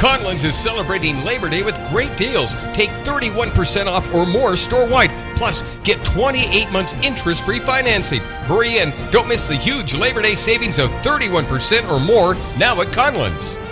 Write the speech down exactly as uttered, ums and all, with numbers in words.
Conlin's is celebrating Labor Day with great deals. Take thirty-one percent off or more store-wide. Plus, get twenty-eight months interest-free financing. Hurry in. Don't miss the huge Labor Day savings of thirty-one percent or more now at Conlin's.